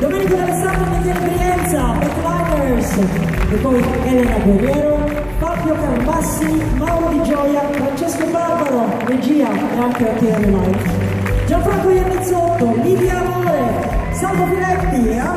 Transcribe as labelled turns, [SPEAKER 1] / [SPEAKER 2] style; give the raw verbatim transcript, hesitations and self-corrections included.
[SPEAKER 1] Domenico D'Alessandro, Michele Brienza, Backliners, e poi Elena Guerriero, Fabio Carbassi, Mauro Di Gioia, Francesco Barbaro, regia e anche a T R Live, Gianfranco Iannizzotto, Livia Amore, Salvo Filetti,